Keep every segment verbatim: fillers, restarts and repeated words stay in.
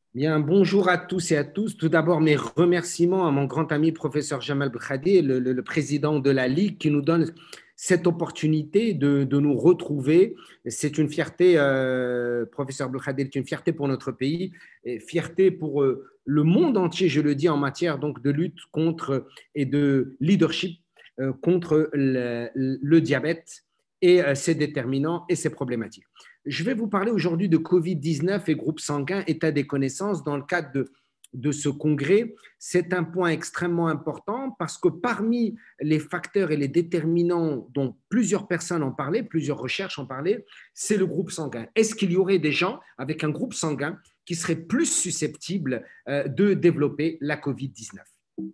Bien, bonjour à tous et à tous. Tout d'abord, mes remerciements à mon grand ami professeur Jamal Belkhadi, le, le- le président de la Ligue, qui nous donne cette opportunité de, de nous retrouver. C'est une fierté, euh, professeur Belkhadi, c'est une fierté pour notre pays, et fierté pour euh, le monde entier, je le dis, en matière donc de lutte contre et de leadership euh, contre le, le diabète et euh, ses déterminants et ses problématiques. Je vais vous parler aujourd'hui de covid dix-neuf et groupe sanguin, état des connaissances dans le cadre de, de ce congrès. C'est un point extrêmement important parce que parmi les facteurs et les déterminants dont plusieurs personnes ont parlé, plusieurs recherches ont parlé, c'est le groupe sanguin. Est-ce qu'il y aurait des gens avec un groupe sanguin qui seraient plus susceptibles euh, de développer la covid dix-neuf?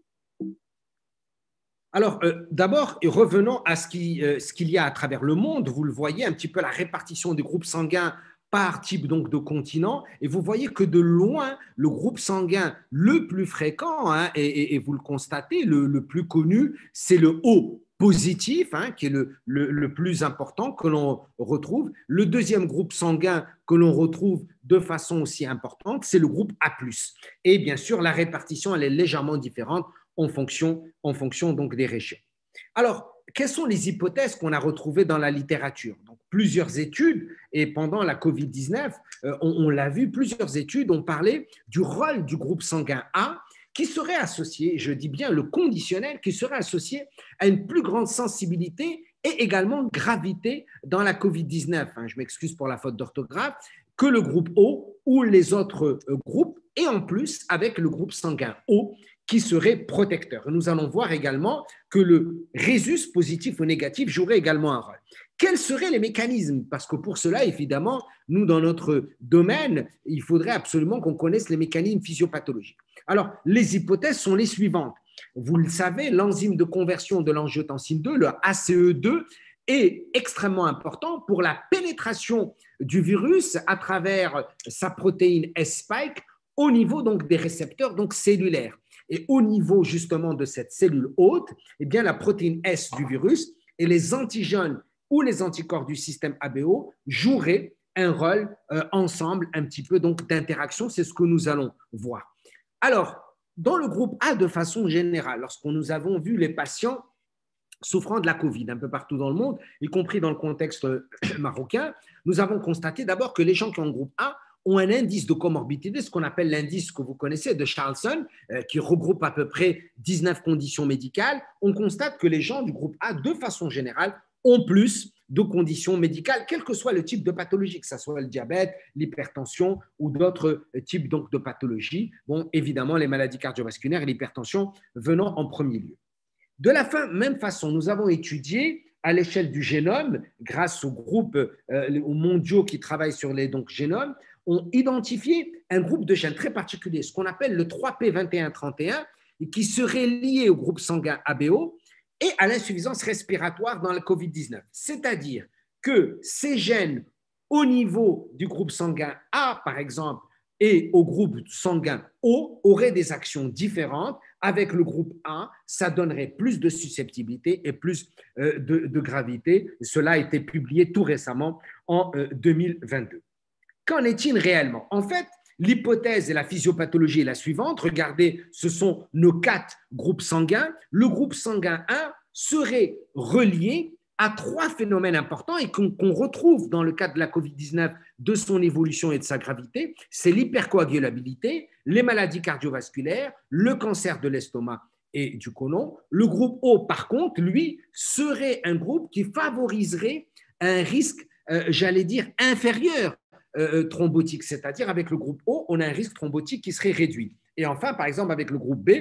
Alors, euh, d'abord, revenons à ce qui, euh, ce qu'il y a à travers le monde. Vous le voyez, un petit peu la répartition des groupes sanguins par type donc de continent. Et vous voyez que de loin, le groupe sanguin le plus fréquent, hein, et, et, et, vous le constatez, le, le plus connu, c'est le O positif, hein, qui est le, le, le plus important que l'on retrouve. Le deuxième groupe sanguin que l'on retrouve de façon aussi importante, c'est le groupe A plus. Et bien sûr, la répartition, elle est légèrement différente en fonction, en fonction donc des régions. Alors, quelles sont les hypothèses qu'on a retrouvées dans la littérature? Donc, plusieurs études, et pendant la covid dix-neuf, euh, on, on l'a vu, plusieurs études ont parlé du rôle du groupe sanguin A qui serait associé, je dis bien le conditionnel, qui serait associé à une plus grande sensibilité et également gravité dans la covid dix-neuf, hein, je m'excuse pour la faute d'orthographe, que le groupe O ou les autres euh, groupes, et en plus avec le groupe sanguin O, qui serait protecteur. Nous allons voir également que le résus positif ou négatif jouerait également un rôle. Quels seraient les mécanismes? Parce que pour cela, évidemment, nous, dans notre domaine, il faudrait absolument qu'on connaisse les mécanismes physiopathologiques. Alors, les hypothèses sont les suivantes. Vous le savez, l'enzyme de conversion de l'angiotensine deux, le A C E deux, est extrêmement important pour la pénétration du virus à travers sa protéine S-spike au niveau donc des récepteurs donc cellulaires. Et au niveau justement de cette cellule hôte, eh bien, la protéine S du virus et les antigènes ou les anticorps du système A B O joueraient un rôle euh, ensemble, un petit peu donc d'interaction. C'est ce que nous allons voir. Alors, dans le groupe A, de façon générale, lorsque nous avons vu les patients souffrant de la Covid un peu partout dans le monde, y compris dans le contexte marocain, nous avons constaté d'abord que les gens qui ont le groupe A ont un indice de comorbidité, ce qu'on appelle l'indice que vous connaissez de Charlson, euh, qui regroupe à peu près dix-neuf conditions médicales. On constate que les gens du groupe A, de façon générale, ont plus de conditions médicales, quel que soit le type de pathologie, que ce soit le diabète, l'hypertension ou d'autres types donc, de pathologies. Bon, évidemment, les maladies cardiovasculaires et l'hypertension venant en premier lieu. De la même façon, nous avons étudié à l'échelle du génome, grâce aux groupes euh, aux mondiaux qui travaillent sur les donc, génomes, ont identifié un groupe de gènes très particulier, ce qu'on appelle le trois P vingt et un trente et un, et qui serait lié au groupe sanguin A B O et à l'insuffisance respiratoire dans la covid dix-neuf. C'est-à-dire que ces gènes au niveau du groupe sanguin A, par exemple, et au groupe sanguin O auraient des actions différentes. Avec le groupe A, ça donnerait plus de susceptibilité et plus euh, de, de, gravité. Cela a été publié tout récemment en euh, deux mille vingt-deux. Qu'en est-il réellement? En fait, l'hypothèse et la physiopathologie est la suivante. Regardez, ce sont nos quatre groupes sanguins. Le groupe sanguin un serait relié à trois phénomènes importants et qu'on qu'on retrouve dans le cadre de la covid dix-neuf, de son évolution et de sa gravité. C'est l'hypercoagulabilité, les maladies cardiovasculaires, le cancer de l'estomac et du côlon. Le groupe O, par contre, lui, serait un groupe qui favoriserait un risque, euh, j'allais dire, inférieur euh, thrombotique, c'est-à-dire avec le groupe O, on a un risque thrombotique qui serait réduit. Et enfin, par exemple, avec le groupe B,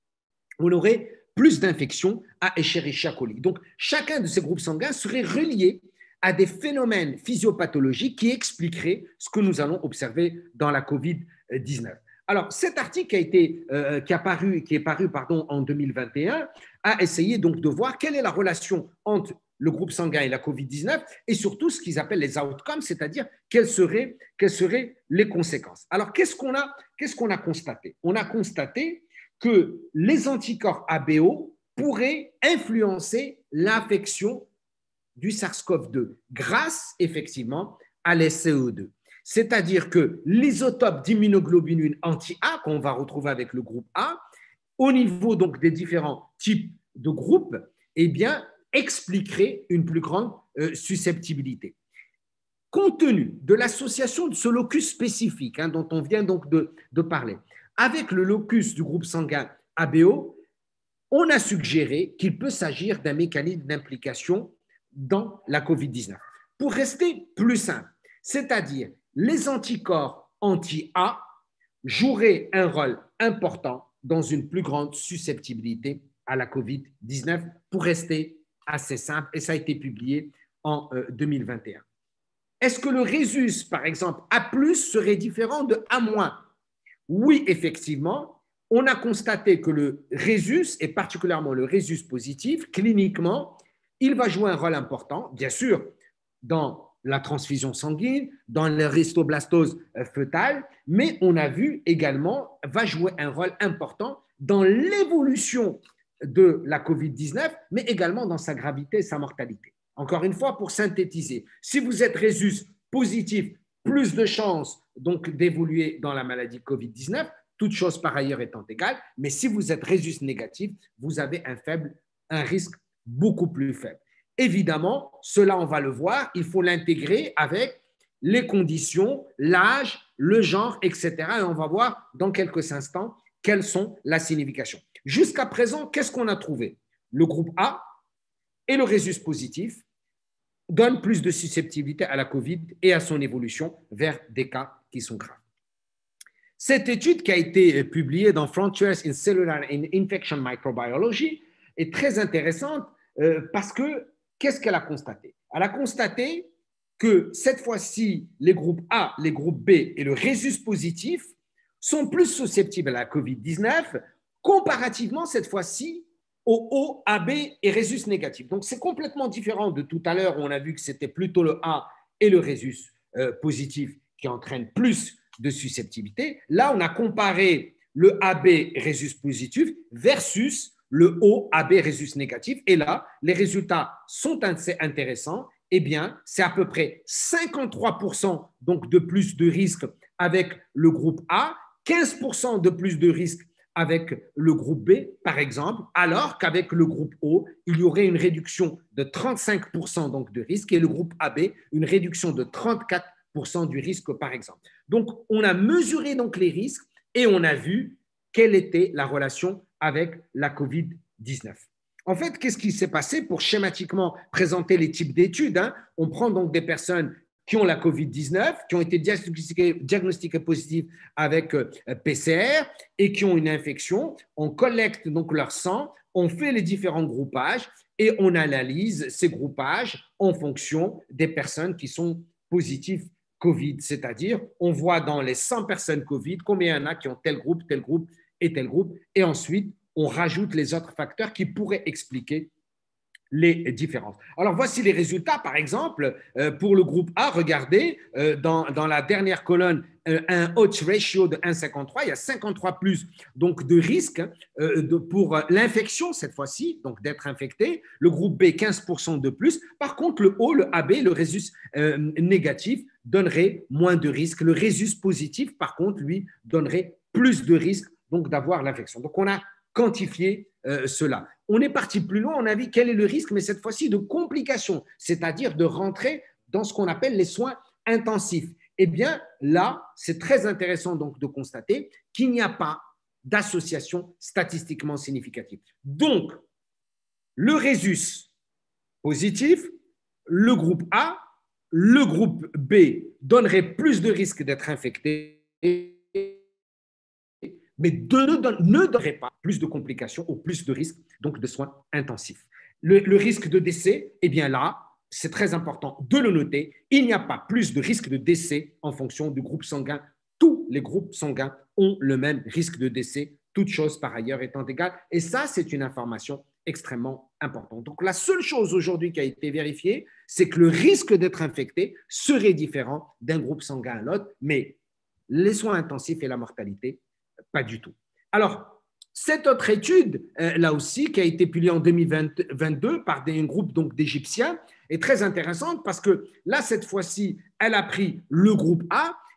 on aurait plus d'infections à Escherichia coli. Donc, chacun de ces groupes sanguins serait relié à des phénomènes physiopathologiques qui expliqueraient ce que nous allons observer dans la covid dix-neuf. Alors, cet article qui, a été, euh, qui, a paru, qui est paru pardon, en deux mille vingt et un a essayé donc de voir quelle est la relation entre le groupe sanguin et la covid dix-neuf et surtout ce qu'ils appellent les outcomes, c'est-à-dire quelles seraient, quelles seraient les conséquences. Alors, qu'est-ce qu'on a, qu'est-ce qu'on a constaté? On a constaté que les anticorps A B O pourraient influencer l'infection du SARS-CoV deux grâce effectivement à l'S C O deux. C'est-à-dire que l'isotope d'immunoglobuline anti-A, qu'on va retrouver avec le groupe A, au niveau donc des différents types de groupes, eh bien, expliquerait une plus grande euh, susceptibilité. Compte tenu de l'association de ce locus spécifique hein, dont on vient donc de, de parler, avec le locus du groupe sanguin A B O, on a suggéré qu'il peut s'agir d'un mécanisme d'implication dans la covid dix-neuf. Pour rester plus simple, c'est-à-dire les anticorps anti-A joueraient un rôle important dans une plus grande susceptibilité à la covid dix-neuf, pour rester assez simple, et ça a été publié en euh, deux mille vingt et un. Est-ce que le résus, par exemple, A plus, serait différent de A moins? Oui, effectivement, on a constaté que le résus, et particulièrement le résus positif, cliniquement, il va jouer un rôle important, bien sûr, dans la transfusion sanguine, dans l'aristoblastose fœtale, mais on a vu également, va jouer un rôle important dans l'évolution de la covid dix-neuf, mais également dans sa gravité et sa mortalité. Encore une fois, pour synthétiser, si vous êtes résus positif, plus de chances donc d'évoluer dans la maladie covid dix-neuf, toutes choses par ailleurs étant égales, mais si vous êtes résus négatif, vous avez un faible, un risque beaucoup plus faible. Évidemment, cela, on va le voir, il faut l'intégrer avec les conditions, l'âge, le genre, et cetera. Et on va voir dans quelques instants quelles sont la signification. Jusqu'à présent, qu'est-ce qu'on a trouvé? Le groupe A et le résus positif donnent plus de susceptibilité à la COVID et à son évolution vers des cas qui sont graves. Cette étude qui a été publiée dans Frontiers in Cellular and Infection Microbiology est très intéressante euh, parce que qu'est-ce qu'elle a constaté? Elle a constaté que cette fois-ci, les groupes A, les groupes B et le résus positif sont plus susceptibles à la covid dix-neuf comparativement cette fois-ci au O, A B et résus négatif. Donc, c'est complètement différent de tout à l'heure où on a vu que c'était plutôt le A et le résus euh, positif qui entraînent plus de susceptibilité. Là, on a comparé le A B résus positif versus le O, A B résus négatif. Et là, les résultats sont assez intéressants. Eh bien, c'est à peu près cinquante-trois pour cent donc de plus de risque avec le groupe A, quinze pour cent de plus de risque avec le groupe B, par exemple, alors qu'avec le groupe O, il y aurait une réduction de trente-cinq pour cent donc de risque et le groupe A B, une réduction de trente-quatre pour cent du risque, par exemple. Donc, on a mesuré donc les risques et on a vu quelle était la relation avec la covid dix-neuf. En fait, qu'est-ce qui s'est passé pour schématiquement présenter les types d'études, hein? On prend donc des personnes qui ont la covid dix-neuf, qui ont été diagnostiquées, diagnostiquées positives avec euh, P C R et qui ont une infection. On collecte donc leur sang, on fait les différents groupages et on analyse ces groupages en fonction des personnes qui sont positives Covid. C'est-à-dire, on voit dans les cent personnes Covid combien il y en a qui ont tel groupe, tel groupe et tel groupe. Et ensuite, on rajoute les autres facteurs qui pourraient expliquer les différences. Alors, voici les résultats. Par exemple, euh, pour le groupe A, regardez, euh, dans, dans la dernière colonne, euh, un odds ratio de un virgule cinquante-trois. Il y a cinquante-trois plus donc, de risque euh, de, pour l'infection, cette fois-ci, donc d'être infecté. Le groupe B, quinze pour cent de plus. Par contre, le O, le A B, le résus euh, négatif, donnerait moins de risque. Le résus positif, par contre, lui, donnerait plus de risque donc d'avoir l'infection. Donc, on a quantifié euh, cela. On est parti plus loin, on a vu quel est le risque, mais cette fois-ci de complications, c'est-à-dire de rentrer dans ce qu'on appelle les soins intensifs. Eh bien, là, c'est très intéressant donc de constater qu'il n'y a pas d'association statistiquement significative. Donc, le résus positif, le groupe A, le groupe B donnerait plus de risque d'être infecté, mais de, ne, ne donnerait pas plus de complications ou plus de risques donc de soins intensifs. Le, le risque de décès, eh bien là, c'est très important de le noter, il n'y a pas plus de risque de décès en fonction du groupe sanguin. Tous les groupes sanguins ont le même risque de décès, toutes choses par ailleurs étant égales. Et ça, c'est une information extrêmement importante. Donc, la seule chose aujourd'hui qui a été vérifiée, c'est que le risque d'être infecté serait différent d'un groupe sanguin à l'autre, mais les soins intensifs et la mortalité, pas du tout. Alors, cette autre étude, euh, là aussi, qui a été publiée en deux mille vingt-deux par des, un groupe donc, d'Égyptiens, est très intéressante parce que là, cette fois-ci, elle a pris le groupe A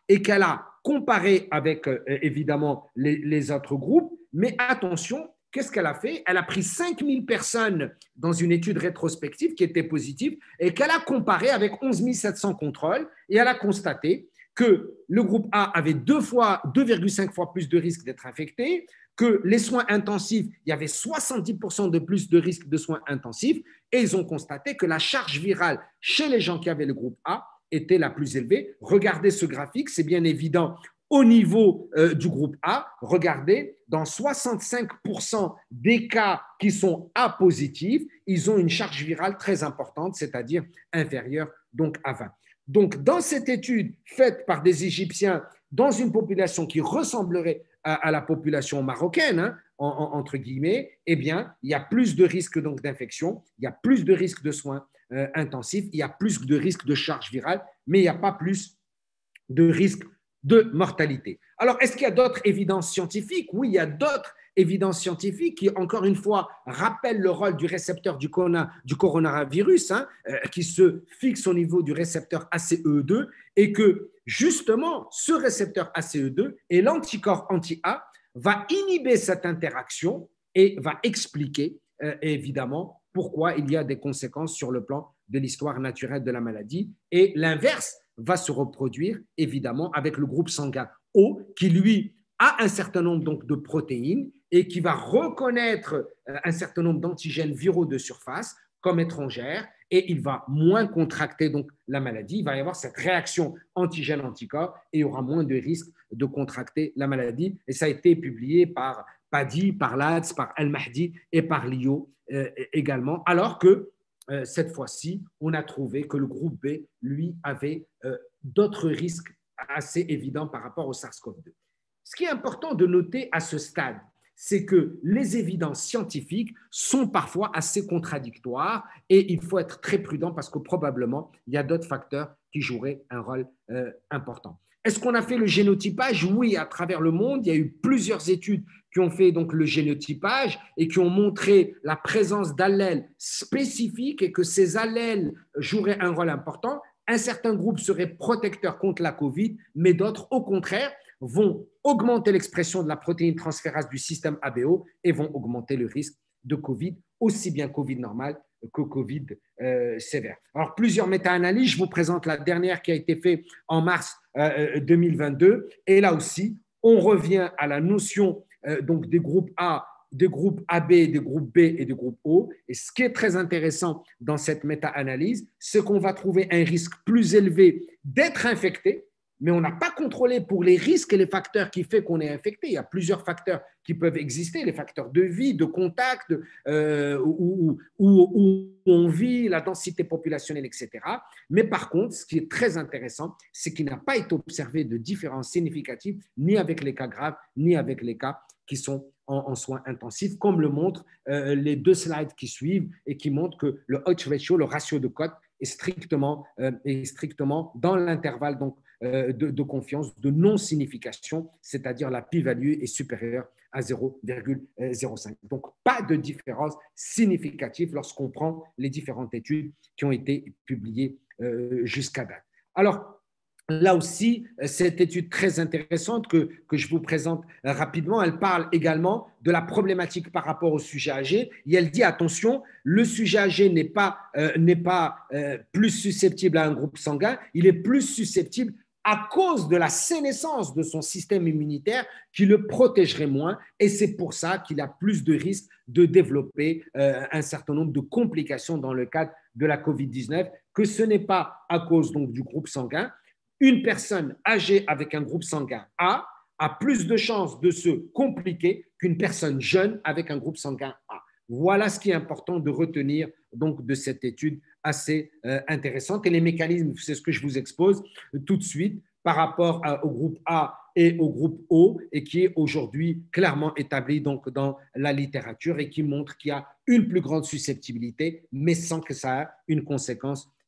et qu'elle a comparé avec euh, évidemment les, les autres groupes. Mais attention, qu'est-ce qu'elle a fait? Elle a pris cinq mille personnes dans une étude rétrospective qui était positive et qu'elle a comparé avec onze mille sept cents contrôles et elle a constaté que le groupe A avait deux fois, deux virgule cinq fois plus de risques d'être infecté, que les soins intensifs, il y avait soixante-dix pour cent de plus de risques de soins intensifs et ils ont constaté que la charge virale chez les gens qui avaient le groupe A était la plus élevée. Regardez ce graphique, c'est bien évident. Au niveau euh, du groupe A, regardez, dans soixante-cinq pour cent des cas qui sont A positifs, ils ont une charge virale très importante, c'est-à-dire inférieure donc à vingt. Donc, dans cette étude faite par des Égyptiens dans une population qui ressemblerait à, à la population marocaine, hein, en, en, entre guillemets, eh bien, il y a plus de risques donc d'infection, il y a plus de risques de soins euh, intensifs, il y a plus de risques de charge virale, mais il n'y a pas plus de risques de mortalité. Alors, est-ce qu'il y a d'autres évidences scientifiques? Oui, il y a d'autres évidences scientifiques qui, encore une fois, rappellent le rôle du récepteur du, corona, du coronavirus, hein, euh, qui se fixe au niveau du récepteur A C E deux, et que, justement, ce récepteur A C E deux et l'anticorps anti-A va inhiber cette interaction et va expliquer, euh, évidemment, pourquoi il y a des conséquences sur le plan de l'histoire naturelle de la maladie. Et l'inverse va se reproduire, évidemment, avec le groupe sanguin O, qui, lui, a un certain nombre donc, de protéines et qui va reconnaître un certain nombre d'antigènes viraux de surface comme étrangères et il va moins contracter donc, la maladie. Il va y avoir cette réaction antigène-anticorps et il y aura moins de risques de contracter la maladie. Et ça a été publié par Padi, par Latz, par El Mahdi et par Lio euh, également, alors que euh, cette fois-ci, on a trouvé que le groupe B, lui, avait euh, d'autres risques assez évidents par rapport au SARS-CoV deux. Ce qui est important de noter à ce stade, c'est que les évidences scientifiques sont parfois assez contradictoires et il faut être très prudent parce que probablement, il y a d'autres facteurs qui joueraient un rôle euh, important. Est-ce qu'on a fait le génotypage? Oui, à travers le monde, il y a eu plusieurs études qui ont fait donc le génotypage et qui ont montré la présence d'allèles spécifiques et que ces allèles joueraient un rôle important. Un certain groupe serait protecteur contre la COVID, mais d'autres, au contraire, vont augmenter l'expression de la protéine transférase du système A B O et vont augmenter le risque de COVID, aussi bien COVID normal que COVID euh, sévère. Alors, plusieurs méta-analyses, je vous présente la dernière qui a été faite en mars euh, deux mille vingt-deux. Et là aussi, on revient à la notion euh, donc des groupes A, des groupes A B, des groupes B et des groupes O. Et ce qui est très intéressant dans cette méta-analyse, c'est qu'on va trouver un risque plus élevé d'être infecté, mais on n'a pas contrôlé pour les risques et les facteurs qui font qu'on est infecté. Il y a plusieurs facteurs qui peuvent exister, les facteurs de vie, de contact, euh, où, où, où on vit, la densité populationnelle, et cetera. Mais par contre, ce qui est très intéressant, c'est qu'il n'a pas été observé de différence significative ni avec les cas graves, ni avec les cas qui sont en, en soins intensifs, comme le montrent euh, les deux slides qui suivent et qui montrent que le odds ratio, le ratio de cote, est strictement, euh, est strictement dans l'intervalle donc, euh, de, de confiance, de non-signification, c'est-à-dire la p-value est supérieure à zéro virgule zéro cinq. Donc, pas de différence significative lorsqu'on prend les différentes études qui ont été publiées euh, jusqu'à date. Alors, là aussi, cette étude très intéressante que, que je vous présente rapidement, elle parle également de la problématique par rapport au sujet âgé. Et elle dit, attention, le sujet âgé n'est pas, euh, n'est pas euh, plus susceptible à un groupe sanguin, il est plus susceptible à cause de la sénescence de son système immunitaire qui le protégerait moins. Et c'est pour ça qu'il a plus de risques de développer euh, un certain nombre de complications dans le cadre de la COVID dix-neuf, que ce n'est pas à cause donc, du groupe sanguin. Une personne âgée avec un groupe sanguin A a plus de chances de se compliquer qu'une personne jeune avec un groupe sanguin A. Voilà ce qui est important de retenir donc, de cette étude assez euh, intéressante. Et les mécanismes, c'est ce que je vous expose tout de suite par rapport à, au groupe A et au groupe O, et qui est aujourd'hui clairement établi donc, dans la littérature et qui montre qu'il y a une plus grande susceptibilité, mais sans que ça ait une conséquence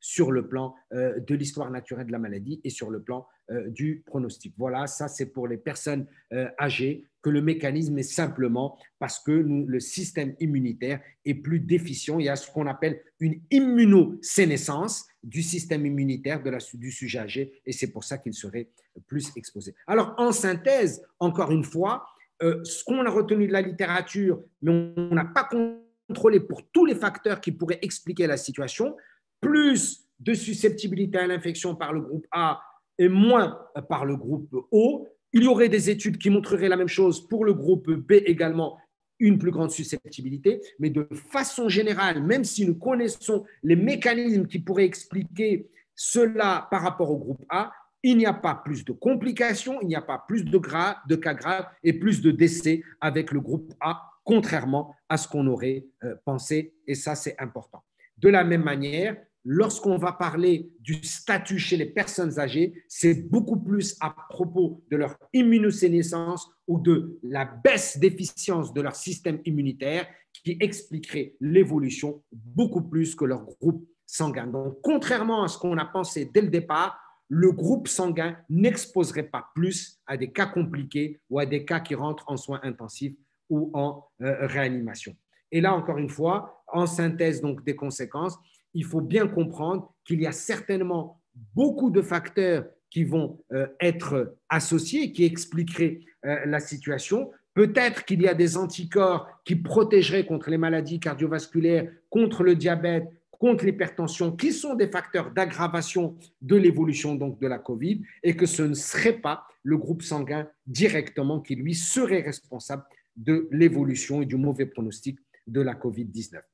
sur le plan euh, de l'histoire naturelle de la maladie et sur le plan euh, du pronostic. Voilà, ça c'est pour les personnes euh, âgées, que le mécanisme est simplement parce que nous, le système immunitaire est plus déficient. Il y a ce qu'on appelle une immunosénescence du système immunitaire de la, du sujet âgé et c'est pour ça qu'il serait plus exposé. Alors, en synthèse, encore une fois, euh, ce qu'on a retenu de la littérature, mais on n'a pas contrôlé pour tous les facteurs qui pourraient expliquer la situation, plus de susceptibilité à l'infection par le groupe A et moins par le groupe O. Il y aurait des études qui montreraient la même chose pour le groupe B également, une plus grande susceptibilité, mais de façon générale, même si nous connaissons les mécanismes qui pourraient expliquer cela par rapport au groupe A, il n'y a pas plus de complications, il n'y a pas plus de, gra- de cas graves et plus de décès avec le groupe A, contrairement à ce qu'on aurait euh, pensé, et ça c'est important. De la même manière, lorsqu'on va parler du statut chez les personnes âgées, c'est beaucoup plus à propos de leur immunosénescence ou de la baisse d'efficience de leur système immunitaire qui expliquerait l'évolution beaucoup plus que leur groupe sanguin. Donc, contrairement à ce qu'on a pensé dès le départ, le groupe sanguin n'exposerait pas plus à des cas compliqués ou à des cas qui rentrent en soins intensifs ou en euh, réanimation. Et là, encore une fois, en synthèse donc des conséquences, il faut bien comprendre qu'il y a certainement beaucoup de facteurs qui vont euh, être associés, qui expliqueraient euh, la situation. Peut-être qu'il y a des anticorps qui protégeraient contre les maladies cardiovasculaires, contre le diabète, contre l'hypertension, qui sont des facteurs d'aggravation de l'évolution donc de la Covid, et que ce ne serait pas le groupe sanguin directement qui, lui, serait responsable de l'évolution et du mauvais pronostic de la Covid dix-neuf.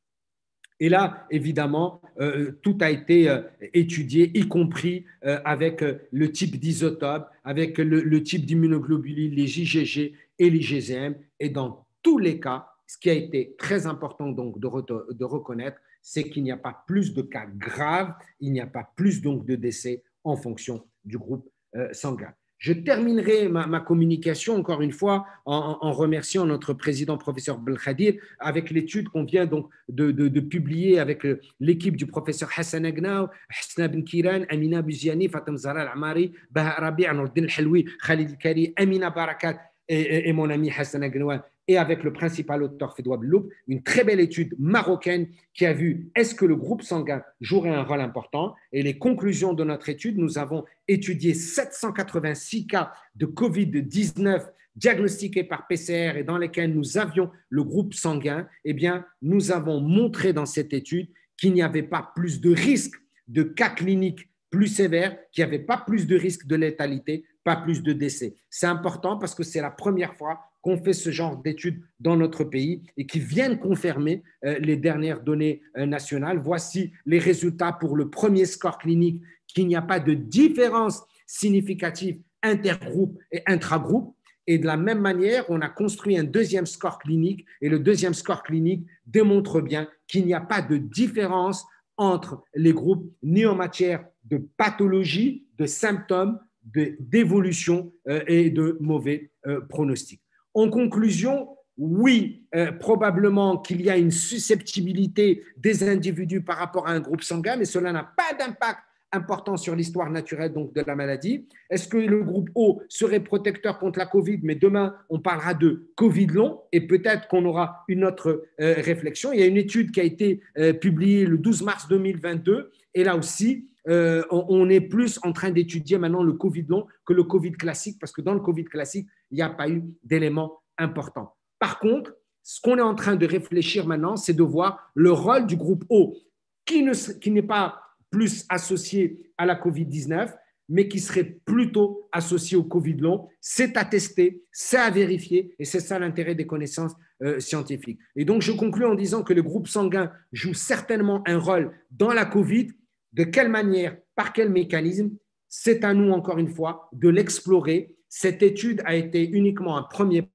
Et là, évidemment, euh, tout a été euh, étudié, y compris euh, avec euh, le type d'isotope, avec le, le type d'immunoglobuline, les I G G et les I G M. Et dans tous les cas, ce qui a été très important donc de, re- de reconnaître, c'est qu'il n'y a pas plus de cas graves, il n'y a pas plus donc de décès en fonction du groupe euh, sanguin. Je terminerai ma, ma communication, encore une fois, en, en remerciant notre président, professeur Belkhadir, avec l'étude qu'on vient donc de, de, de publier avec l'équipe du professeur Hassan Agnaou, Hasna Ben Kiran, Amina Buziani, Fatem Zahra Al-Amari, Baha Rabi, Nourdin Al-Halwi, Khalid Al-Kari, Amina Barakat et, et, et mon ami Hassan Agnaou, et avec le principal auteur Fedwa Beloub, une très belle étude marocaine qui a vu est-ce que le groupe sanguin jouerait un rôle important. Et les conclusions de notre étude, nous avons étudié sept cent quatre-vingt-six cas de Covid dix-neuf diagnostiqués par P C R et dans lesquels nous avions le groupe sanguin. Eh bien, nous avons montré dans cette étude qu'il n'y avait pas plus de risque de cas cliniques plus sévères, qu'il n'y avait pas plus de risque de létalité, pas plus de décès. C'est important parce que c'est la première fois qu'on fait ce genre d'études dans notre pays et qui viennent confirmer euh, les dernières données euh, nationales. Voici les résultats pour le premier score clinique, qu'il n'y a pas de différence significative intergroupe et intragroupe. Et de la même manière, on a construit un deuxième score clinique et le deuxième score clinique démontre bien qu'il n'y a pas de différence entre les groupes ni en matière de pathologie, de symptômes, d'évolution euh, et de mauvais euh, pronostics. En conclusion, oui, euh, probablement qu'il y a une susceptibilité des individus par rapport à un groupe sanguin, mais cela n'a pas d'impact important sur l'histoire naturelle donc, de la maladie. Est-ce que le groupe O serait protecteur contre la Covid? Mais demain, on parlera de Covid long et peut-être qu'on aura une autre euh, réflexion. Il y a une étude qui a été euh, publiée le douze mars deux mille vingt-deux et là aussi, euh, on, on est plus en train d'étudier maintenant le Covid long que le Covid classique parce que dans le Covid classique, il n'y a pas eu d'éléments importants. Par contre, ce qu'on est en train de réfléchir maintenant, c'est de voir le rôle du groupe O qui, ne, qui n'est pas plus associé à la Covid dix-neuf, mais qui serait plutôt associé au Covid long. C'est à tester, c'est à vérifier, et c'est ça l'intérêt des connaissances euh, scientifiques. Et donc, je conclue en disant que le groupe sanguin joue certainement un rôle dans la Covid. De quelle manière, par quel mécanisme? C'est à nous, encore une fois, de l'explorer. Cette étude a été uniquement un premier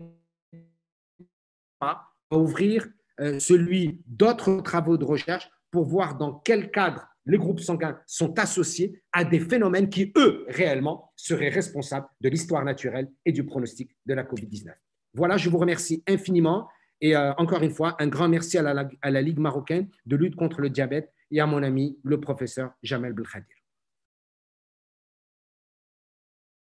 pas à ouvrir euh, celui d'autres travaux de recherche pour voir dans quel cadre les groupes sanguins sont associés à des phénomènes qui, eux, réellement, seraient responsables de l'histoire naturelle et du pronostic de la Covid dix-neuf. Voilà, je vous remercie infiniment et euh, encore une fois, un grand merci à la, à la Ligue marocaine de lutte contre le diabète et à mon ami, le professeur Jamel Belkhadir.